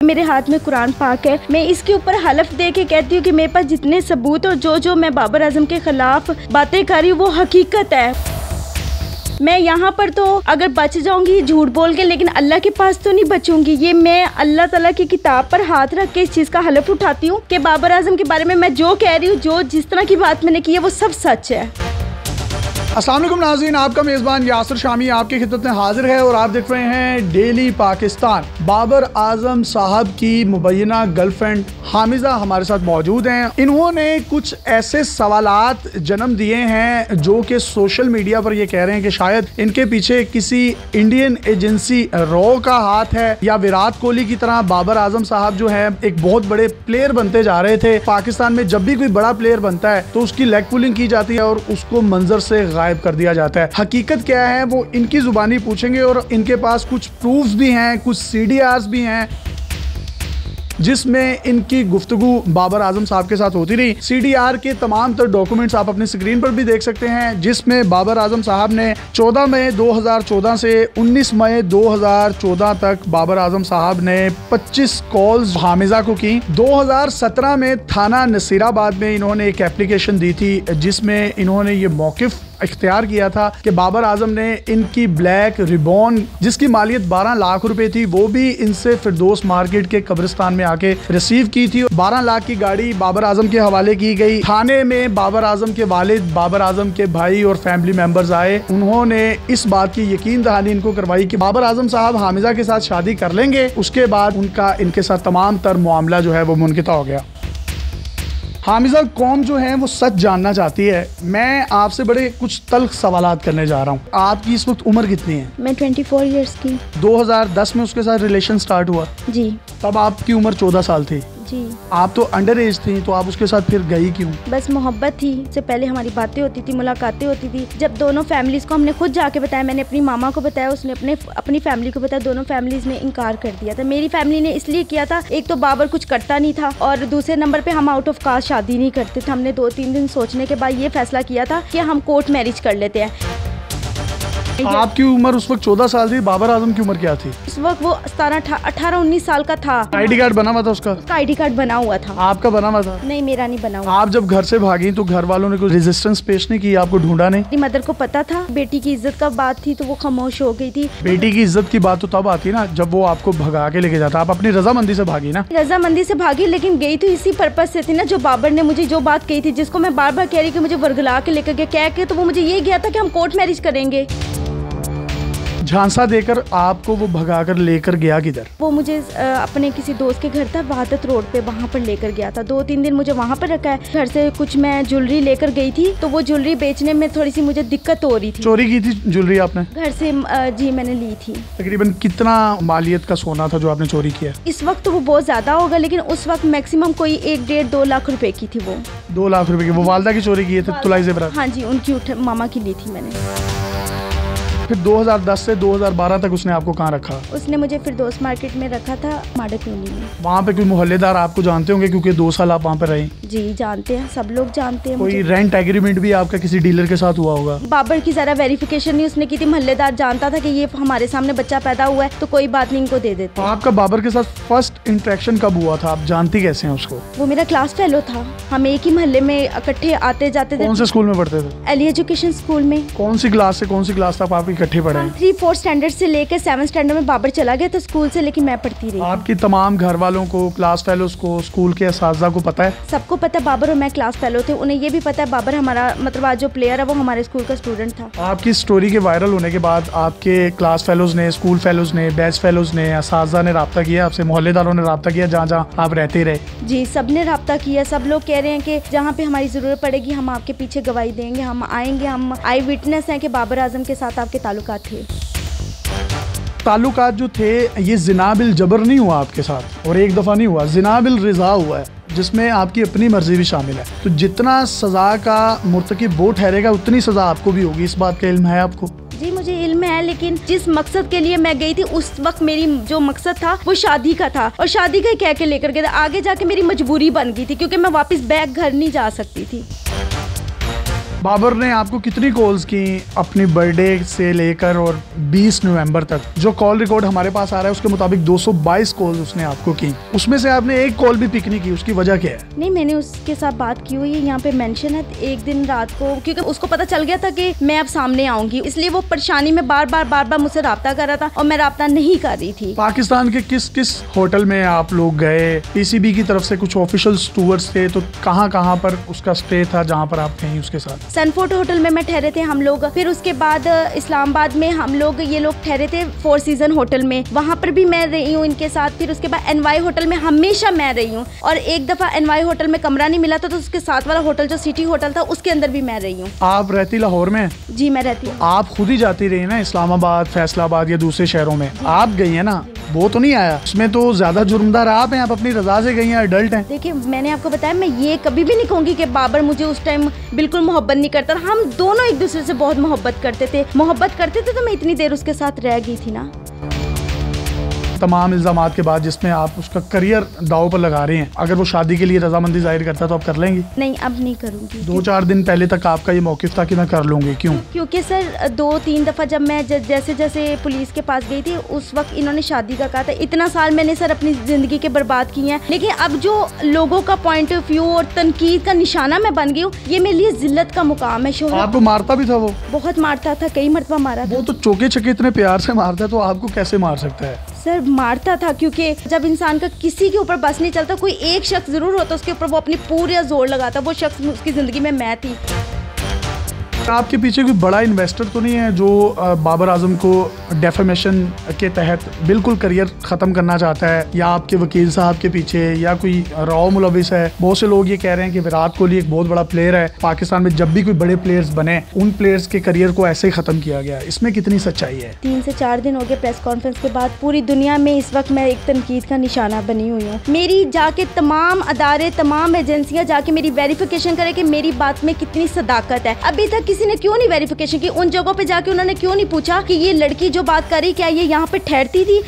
मेरे हाथ में कुरान पाक है, मैं इसके ऊपर हलफ दे के कहती हूँ कि मेरे पास जितने सबूत और जो मैं बाबर आजम के खिलाफ बातें कर रही हूँ वो हकीकत है। मैं यहाँ पर तो अगर बच जाऊंगी झूठ बोल के, लेकिन अल्लाह के पास तो नहीं बचूंगी। ये मैं अल्लाह ताला की किताब पर हाथ रख के इस चीज़ का हलफ उठाती हूँ कि बाबर आजम के बारे में मैं जो कह रही हूँ, जो जिस तरह की बात मैंने की है वो सब सच है। अस्सलाम वालेकुम नाज़रीन, आपका मेज़बान यासिर शामी आपकी खिदमत में हाजिर है और आप देख रहे हैं डेली पाकिस्तान। बाबर आजम साहब की मुबैना गर्लफ्रेंड हामिजा हमारे साथ मौजूद हैं। इन्होंने कुछ ऐसे सवालात जन्म दिए हैं जो कि सोशल मीडिया पर ये कह रहे हैं कि शायद इनके पीछे किसी इंडियन एजेंसी रॉ का हाथ है, या विराट कोहली की तरह बाबर आजम साहब जो है एक बहुत बड़े प्लेयर बनते जा रहे थे। पाकिस्तान में जब भी कोई बड़ा प्लेयर बनता है तो उसकी लेग पुलिंग की जाती है और उसको मंजर से गायब कर दिया जाता है। हकीकत क्या है वो इनकी जुबानी पूछेंगे और इनके पास कुछ प्रूफ्स भी हैं, कुछ CDRs भी हैं जिसमें इनकी गुफ्तगू बाबर आजम साहब के साथ होती रही। CDR के तमाम तर डॉक्यूमेंट्स आप अपनी स्क्रीन पर भी देख सकते हैं, जिसमें बाबर आजम साहब ने 14 मई 2014 से 19 मई 2014 तक बाबर आजम साहब ने 25 कॉल्स हामिजा को की। 2017 में थाना नसीराबाद में इन्होंने एक एप्लीकेशन दी थी जिसमें इन्होंने ये मौकिफ इख्तियार किया था कि बाबर आजम ने इनकी ब्लैक रिबॉन जिसकी मालियत 12 लाख रुपए थी वो भी इनसे फिरदौस मार्केट के कब्रिस्तान में आके रिसीव की थी। 12 लाख की गाड़ी बाबर आजम के हवाले की गई। थाने में बाबर आजम के वालिद, बाबर आजम के भाई और फैमिली मेंबर्स आए। उन्होंने इस बात की यकीन दहानी इनको करवाई कि बाबर आजम साहब हामिजा के साथ शादी कर लेंगे। उसके बाद उनका इनके साथ तमाम तर मामला जो है वो मुनक़िता हो गया। हामिजा कौम जो है वो सच जानना चाहती है। मैं आपसे बड़े कुछ तल्ख सवालात करने जा रहा हूँ। आपकी इस वक्त उम्र कितनी है? मैं 24 इयर्स की। 2010 में उसके साथ रिलेशन स्टार्ट हुआ जी। तब आपकी उम्र 14 साल थी जी। आप तो अंडर एज थी, तो आप उसके साथ फिर गई क्यों? बस मोहब्बत थी। इससे पहले हमारी बातें होती थी, मुलाकातें होती थी। जब दोनों फैमिलीज को हमने खुद जाके बताया, मैंने अपनी मामा को बताया, उसने अपनी फैमिली को बताया, दोनों फैमिलीज ने इनकार कर दिया था। मेरी फैमिली ने इसलिए किया था, एक तो बाबर कुछ करता नहीं था और दूसरे नंबर पे हम आउट ऑफ कास्ट शादी नहीं करते थे। हमने 2-3 दिन सोचने के बाद ये फैसला किया था कि हम कोर्ट मैरिज कर लेते हैं। आपकी उम्र उस वक्त 14 साल थी, बाबर आजम की उम्र क्या थी? उस वक्त वो 18-19 साल का था। ID कार्ड बना हुआ था उसका ID कार्ड बना हुआ था। आपका बना हुआ था? नहीं, मेरा नहीं बना हुआ। आप जब घर से भागी तो घर वालों ने कोई रेजिस्टेंस पेश नहीं की? आपको ढूंढा नहीं? मेरी मदर को पता था, बेटी की इज्जत का बात थी तो वो खामोश हो गई थी। बेटी की इज्जत की बात तो तब आती ना जब वो आपको भगा के लेके जाता। आप अपनी रजामंदी से भागी ना? रजामंदी से भागी, लेकिन गई तो इसी पर्पज से थी ना, जो बाबर ने मुझे जो बात कही थी, जिसको मैं बार बार कह रही कि मुझे वर्गला के लेकर गया, कह के तो वो मुझे ये गया था कि हम कोर्ट मैरिज करेंगे। झांसा देकर आपको वो भगाकर लेकर गया किधर? वो मुझे अपने किसी दोस्त के घर था, वहादत रोड पे, वहाँ पर लेकर गया था। 2-3 दिन मुझे वहाँ पर रखा है। घर से कुछ मैं ज्वेलरी लेकर गई थी तो वो ज्वेलरी बेचने में थोड़ी सी मुझे दिक्कत हो रही थी। चोरी की थी ज्वेलरी आपने? घर से जी मैंने ली थी। तकरीबन कितना मालियत का सोना था जो आपने चोरी किया? इस वक्त तो वो बहुत ज्यादा होगा, लेकिन उस वक्त मैक्सिमम कोई 1-1.5-2 लाख रुपए की थी। वो 2 लाख रुपए की? वो वालदा की चोरी की थे? तुलाई ज़ेवरात? हाँ जी, उनकी मामा की ली थी मैंने। फिर 2010 से 2012 तक उसने आपको कहाँ रखा? उसने मुझे फिरदौस मार्केट में रखा था, माडा कॉलोनी में। वहाँ पे कोई मोहल्लेदार आपको जानते होंगे क्योंकि 2 साल आप वहाँ पे रहे? जी जानते हैं, सब लोग जानते हैं। कोई रेंट एग्रीमेंट भी आपका किसी डीलर के साथ हुआ होगा? बाबर की जरा वेरिफिकेशन नहीं उसने की थी। मोहल्लेदार जानता था कि ये हमारे सामने बच्चा पैदा हुआ है तो कोई बात नहीं, इनको दे देते। आपका बाबर के साथ फर्स्ट इंटरेक्शन कब हुआ था? आप जानती कैसे हैं उसको? वो मेरा क्लास फेलो था, हम एक ही मोहल्ले में इकट्ठे आते जाते थे। कौन से स्कूल में पढ़ते थे? एली एजुकेशन स्कूल में। कौन सी क्लास से कौन सी क्लास तक आप इकट्ठे पढ़े हैं? 3-4 स्टैंडर्ड से लेकर 7 स्टैंडर्ड में बाबर चला गया था स्कूल से, लेकिन मैं पढ़ती रही। आपकी तमाम घर वालों को, क्लास फेलोज को, स्कूल के असातिज़ा को पता है? सबको पता है बाबर और मैं क्लास फेलो थे। उन्हें ये भी पता है बाबर हमारा, मतलब आज जो प्लेयर है वो हमारे स्कूल का स्टूडेंट था। आपकी स्टोरी के वायरल होने के बाद आपके क्लास फेलोज ने, स्कूल फेलोज ने, बैच फेलोज ने, असातिज़ा ने रब्ता किया आपसे? मोहल्लेदारों ने रब्ता किया जहाँ जहाँ आप रहते रहे? जी, सब ने रब्ता किया। सब लोग कह रहे हैं कि जहाँ पे हमारी जरूरत पड़ेगी हम आपके पीछे गवाही देंगे, हम आएंगे। हम आई विटनेस हैं कि बाबर आजम के साथ आपके ताल्लुकात थे। ताल्लुकात जो थे ये जिना बिल जबर नहीं हुआ आपके साथ, और एक दफ़ा नहीं हुआ, जिना बिल रिज़ा हुआ है जिसमें आपकी अपनी मर्जी भी शामिल है। तो जितना सज़ा का मुर्तकिब वो ठहरेगा उतनी सज़ा आपको भी होगी। इस बात का इल्म है आपको? जी मुझे इल्म है, लेकिन जिस मकसद के लिए मैं गई थी उस वक्त मेरी जो मकसद था वो शादी का था, और शादी का कह के लेकर गए थे। आगे जाके मेरी मजबूरी बन गई थी क्योंकि मैं वापस बैक घर नहीं जा सकती थी। बाबर ने आपको कितनी कॉल्स की अपनी बर्थडे से लेकर और 20 नवंबर तक? जो कॉल रिकॉर्ड हमारे पास आ रहा है उसके मुताबिक 222 कॉल्स उसने आपको की, उसमें से आपने एक कॉल भी पिक नहीं की, उसकी वजह क्या है? नहीं, मैंने उसके साथ बात की हुई है, यहाँ पे मेंशन है। एक दिन रात को, क्योंकि उसको पता चल गया था कि मैं अब सामने आऊंगी, इसलिए वो परेशानी में बार बार मुझसे राब्ता कर रहा था और मैं राब्ता नहीं कर रही थी। पाकिस्तान के किस किस होटल में आप लोग गए? पीसीबी की तरफ से कुछ ऑफिशियल टूर्स थे, तो कहाँ पर उसका स्टे था जहाँ पर आप गई उसके साथ? सनफोर्ट होटल में मैं ठहरे थे हम लोग, फिर उसके बाद इस्लामाबाद में हम लोग ये लोग ठहरे थे फोर सीजन होटल में, वहाँ पर भी मैं रही हूँ इनके साथ। फिर उसके बाद एनवाई होटल में हमेशा मैं रही हूँ, और एक दफा एनवाई होटल में कमरा नहीं मिला था तो उसके साथ वाला होटल जो सिटी होटल था उसके अंदर भी मैं रही हूँ। आप रहती लाहौर में? जी मैं रहती हूँ। आप खुद ही जाती रही ना इस्लामाबाद, फैसलाबाद या दूसरे शहरों में? आप गई है ना, वो तो नहीं आया, उसमें तो ज्यादा जुर्मदार आप हैं, आप अपनी रजा से गई हैं, अडल्ट हैं। देखिए मैंने आपको बताया, मैं ये कभी भी नहीं कहूँगी कि बाबर मुझे उस टाइम बिल्कुल मोहब्बत नहीं करता। हम दोनों एक दूसरे से बहुत मोहब्बत करते थे तो मैं इतनी देर उसके साथ रह गई थी ना। तमाम इल्जामात के बाद जिसमें आप उसका करियर दाव पर लगा रहे हैं, अगर वो शादी के लिए रजामंदी जाहिर करता तो आप कर लेंगी? नहीं, अब नहीं करूँगी। 2-4 दिन पहले तक आपका ये मौकिफ था कि मैं कर लूंगी, क्यों? क्योंकि सर 2-3 दफा जब मैं जैसे पुलिस के पास गई थी उस वक्त इन्होंने शादी का कहा था। इतना साल मैंने सर अपनी जिंदगी के बर्बाद किए हैं, लेकिन अब जो लोगों का पॉइंट ऑफ व्यू और तनकीद का निशाना मैं बन गई हूँ, ये मेरे लिए जिल्लत का मुकाम है। शोहरत आपको मारता भी था वो? बहुत मारता था, कई मरतबा मारा था। वो तो चौके छक्के इतने प्यार से मारता है, तो आपको कैसे मार सकता है? सर मारता था, क्योंकि जब इंसान का किसी के ऊपर बस नहीं चलता, कोई एक शख्स जरूर होता उसके ऊपर वो अपनी पूरा जोर लगाता। वो शख्स उसकी जिंदगी में मैं थी। आपके पीछे कोई बड़ा इन्वेस्टर तो नहीं है जो बाबर आजम को डेफेमेशन के तहत बिल्कुल करियर ख़त्म करना चाहता है, या आपके वकील साहब के पीछे, या कोई राव मुलविस है? बहुत से लोग ये कह रहे हैं कि विराट कोहली एक बहुत बड़ा प्लेयर है, पाकिस्तान में जब भी कोई बड़े प्लेयर्स बने उन प्लेयर्स के करियर को ऐसे ही ख़त्म किया गया। इसमें कितनी सच्चाई है? 3 से 4 दिन हो गए प्रेस कॉन्फ्रेंस के बाद। पूरी दुनिया में इस वक्त मैं एक तनकीद का निशाना बनी हुई हूँ। मेरी जाके तमाम अदारे, तमाम एजेंसियाँ जाके मेरी वेरिफिकेशन करे कि मेरी बात में कितनी सदाकत है। अभी तक किसी ने क्यों नहीं वेरिफिकेशन की? उन जगहों पे जाके उन्होंने क्यों नहीं पूछा कि ये लड़की जो बात कर रही क्या ये यहाँ पे ठहरती थी?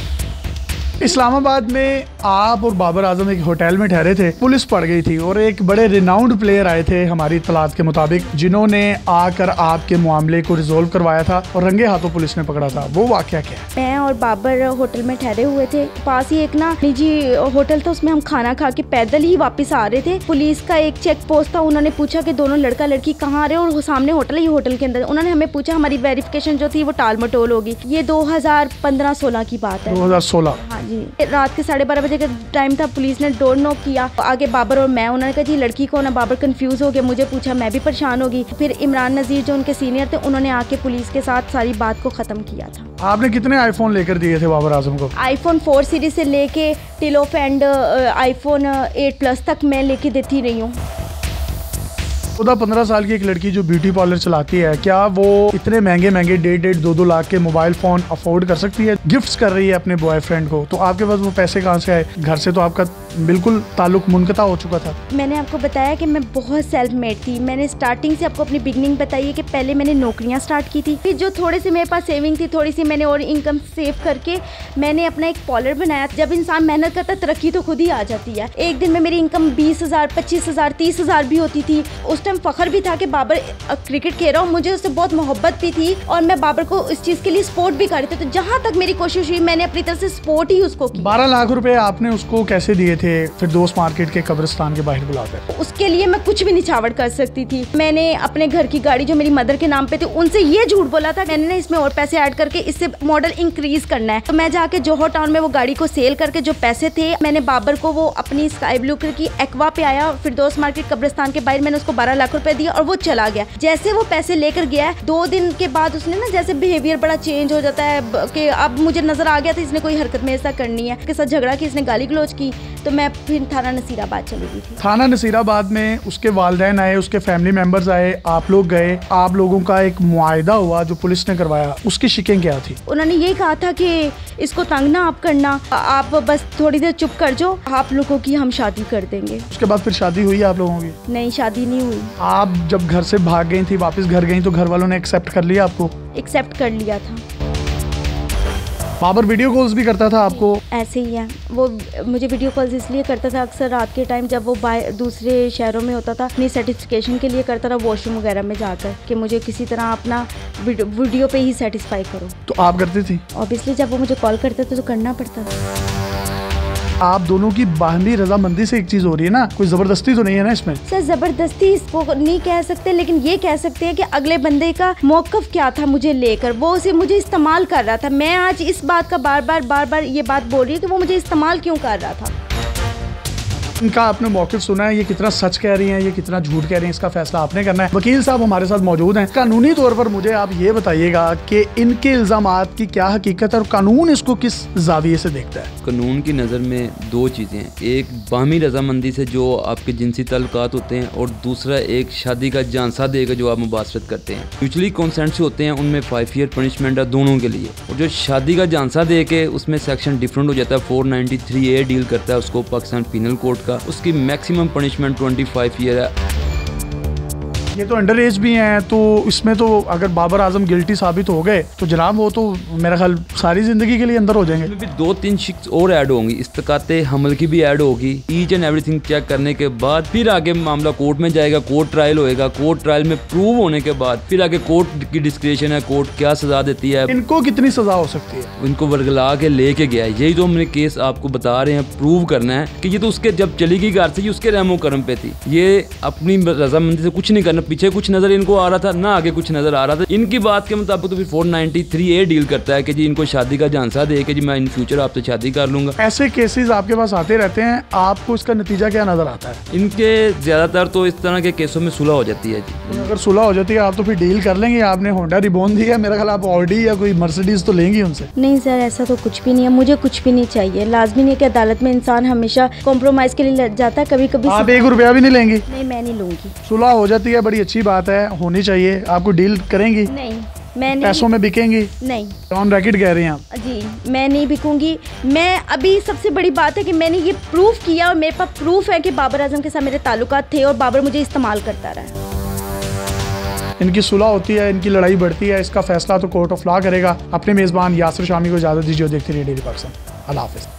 इस्लामाबाद में आप और बाबर आजम एक होटल में ठहरे थे, पुलिस पड़ गई थी और एक बड़े रिनाउंड प्लेयर आए थे हमारी इत्तलात के मुताबिक, जिन्होंने आकर आपके मामले को रिजोल्व करवाया था और रंगे हाथों पुलिस ने पकड़ा था। वो वाकया क्या है? मैं और बाबर होटल में ठहरे हुए थे, पास ही एक ना निजी होटल था, उसमें हम खाना खा के पैदल ही वापस आ रहे थे। पुलिस का एक चेक पोस्ट था, उन्होंने पूछा कि दोनों लड़का लड़की कहाँ आ रहे हो, और सामने होटल है, ये होटल के अंदर। उन्होंने हमें पूछा, हमारी वेरिफिकेशन जो थी वो टाल मटोल होगी। ये 2015-16 की बात है। 2016? हाँ जी, रात के 12:30 बजे का टाइम था। पुलिस ने डोर नॉक किया, आगे बाबर और मैं। उन्होंने कहा जी लड़की कौन है? बाबर कंफ्यूज हो गया, मुझे पूछा, मैं भी परेशान होगी। फिर इमरान नजीर जो उनके सीनियर थे, उन्होंने आके पुलिस के साथ सारी बात को खत्म किया था। आपने कितने आईफोन लेकर दिए थे बाबर आजम को? iPhone 4 सीरीज से लेके till of and iPhone 8 plus तक मैं लेके देती रही हूँ। 14-15 साल की एक लड़की जो ब्यूटी पार्लर चलाती है, क्या वो इतने महंगे 1.5-2 लाख के मोबाइल फोन अफोर्ड कर सकती है? गिफ्ट्स कर रही है अपने बॉयफ्रेंड को, तो आपके पास वो पैसे कहाँ से आए? घर से तो आपका बिल्कुल ताल्लुक मुनक़ता हो चुका था। मैंने आपको बताया कि मैं बहुत सेल्फ मेड थी। मैंने स्टार्टिंग से आपको अपनी बिगनिंग बताई है कि पहले मैंने नौकरियां स्टार्ट की थी, फिर जो थोड़े से मेरे पास सेविंग थी, थोड़ी सी मैंने और इनकम सेव करके मैंने अपना एक पार्लर बनाया। जब इंसान मेहनत करता है तरक्की तो खुद ही आ जाती है। एक दिन में मेरी इनकम 20,000, 25,000, 30,000 भी होती थी। उस टाइम फख्र भी था कि बाबर क्रिकेट खेल रहा हूँ, मुझे उससे बहुत मोहब्बत भी थी और मैं बाबर को इस चीज़ के लिए सपोर्ट भी कर रही थी। तो जहाँ तक मेरी कोशिश हुई मैंने अपनी तरफ से सपोर्ट ही उसको की। 12 लाख रुपए आपने उसको कैसे दिए थे फिर दोस्त मार्केट के कब्रिस्तान के बाहर बुलाकर? उसके लिए मैं कुछ भी निछावर कर सकती थी। मैंने अपने घर की गाड़ी जो मेरी मदर के नाम पे थी उनसे ये झूठ बोला था, मैंने ना इसमें और पैसे ऐड करके इससे मॉडल इंक्रीज करना है। तो मैं जाके जोहर टाउन में वो गाड़ी को सेल करके जो पैसे थे, मैंने बाबर को वो अपनी स्काई ब्लू कलर की एक्वा पे आया, फिर दोस्त मार्केट कब्रिस्तान के बाहर मैंने उसको 12 लाख रुपए दिया और वो चला गया। जैसे वो पैसे लेकर गया, 2 दिन के बाद उसने ना जैसे बिहेवियर बड़ा चेंज हो जाता है कि अब मुझे नजर आ गया था इसने कोई हरकत में ऐसा करनी है, उसके साथ झगड़ा की, इसने गाली गलौज की। तो मैं फिर थाना नसीराबाद चली गई थी। थाना नसीराबाद में उसके वालिदैन आए, उसके फैमिली मेंबर्स आए, आप लोग गए, आप लोगों का एक मुआयदा हुआ जो पुलिस ने करवाया, उसकी शिकें क्या थी? उन्होंने ये कहा था कि इसको तंग ना आप करना, आप बस थोड़ी देर चुप कर जाओ, आप लोगों की हम शादी कर देंगे। उसके बाद फिर शादी हुई आप लोगों की? नहीं, शादी नहीं हुई। आप जब घर से भाग गई थी, वापस घर गई, तो घर वालों ने एक्सेप्ट कर लिया आपको? एक्सेप्ट कर लिया था। बाबर वीडियो कॉल्स भी करता था आपको? ऐसे ही है, वो मुझे वीडियो कॉल्स इसलिए करता था अक्सर रात के टाइम जब वो दूसरे शहरों में होता था, अपनी सेटिस्फिकेशन के लिए करता था वॉशरूम वगैरह में जाकर कि मुझे किसी तरह अपना वीडियो पे ही सेटिस्फाई करो। तो आप करती थी? ऑब्वियसली जब वो मुझे कॉल करते थे तो करना पड़ता था। आप दोनों की बाहमी रजामंदी से एक चीज हो रही है ना, कोई जबरदस्ती तो नहीं है ना इसमें? सर जबरदस्ती इसको नहीं कह सकते, लेकिन ये कह सकते हैं कि अगले बंदे का मौकफ क्या था मुझे लेकर, वो उसे मुझे इस्तेमाल कर रहा था। मैं आज इस बात का बार बार ये बात बोल रही हूँ कि वो मुझे इस्तेमाल क्यों कर रहा था। इनका आपने मौक़िफ़ सुना है, ये कितना सच कह रही हैं, ये कितना झूठ कह रही हैं, इसका फैसला आपने करना है। वकील साहब हमारे साथ मौजूद हैं। कानूनी तौर पर मुझे आप ये बताइएगा कि इनके इल्ज़ामात की क्या हकीकत है और कानून इसको किस जाविये से देखता है? कानून की नज़र में दो चीज़ें हैं, एक बाहमी रजामंदी से जो आपके जिनसी ताल्लुकात होते हैं और दूसरा एक शादी का झांसा देकर जो आप मुबाशरत करते हैं। म्यूचुअली कंसेंट से होते हैं, उनमें 5 ईयर पनिशमेंट है दोनों के लिए। और जो शादी का झांसा दे के उसमें सेक्शन डिफरेंट हो जाता है, 493A डील करता है उसको पाकिस्तान पीनल कोड का, उसकी मैक्सिमम पनिशमेंट 25 ईयर है। ये तो अंडर एज भी हैं, तो इसमें तो अगर बाबर आजम गिल्टी साबित हो गए तो जनाब वो तो मेरा ख्याल सारी जिंदगी के लिए अंदर हो जाएंगे। इसमें भी 2-3 शिक्स और ऐड होंगी, इस्तकाते हमल की भी ऐड होगी। ईच एंड एवरीथिंग चेक करने के बाद फिर आगे मामला कोर्ट में जाएगा, कोर्ट ट्रायल होएगा, कोर्ट ट्रायल में प्रूव होने के बाद फिर आगे कोर्ट की डिस्क्रिप्शन है, कोर्ट क्या सजा देती है। इनको कितनी सजा हो सकती है? इनको वर्गला के लेके गया है, यही तो हमने केस आपको बता रहे हैं, प्रूव करना है कि ये तो उसके जब चली गई घर से ये उसके रहमो करम पे थी, ये अपनी रजामंदी से कुछ नहीं करना, पीछे कुछ नजर इनको आ रहा था ना आगे कुछ नजर आ रहा था। इनकी बात के मुताबिक तो फिर 493A डील करता है कि जी इनको शादी का झांसा दे के जी मैं इन फ्यूचर आपसे शादी कर लूंगा। ऐसे केसेस आपके पास आते रहते हैं, आपको इसका नतीजा क्या नजर आता है? इनके ज्यादातर तो इस तरह के केसों में सुलह हो जाती है जी। अगर सुलह हो जाती है आप तो फिर डील कर लेंगे? आपने होंडा रिबॉन दी है, मेरा ख्याल आप ऑडी या कोई मर्सिडीज तो लेंगी उनसे? नहीं सर, ऐसा तो कुछ भी नहीं है, मुझे कुछ भी नहीं चाहिए। लाजमी नहीं कि अदालत में इंसान हमेशा कॉम्प्रोमाइज के लिए लग जाता है, कभी कभी। आप 1 रुपया भी नहीं लेंगी? नहीं, मैं नहीं लूंगी। सुलह हो जाती है, बड़ी अच्छी बात है, होनी चाहिए। आपको डील करेंगी? नहीं, मैं नहीं। पैसों में बिकेंगी? नहीं। ऑन रैकेट कह रहे हैं आप? जी, मैं नहीं बिकूंगी। मैं अभी सबसे बड़ी बात है कि मैंने ये प्रूफ किया और मेरे पास प्रूफ है कि बाबर आजम के साथ मेरे ताल्लुकात थे और बाबर मुझे इस्तेमाल करता रहा। इनकी सुलह होती है, इनकी लड़ाई बढ़ती है, इसका फैसला तो कोर्ट ऑफ लॉ करेगा। अपने मेज़बान यासिर शामी को इजाज़त दीजिए। देखते रहिए डेली पाकिस्तान। अल्लाह हाफ़िज़।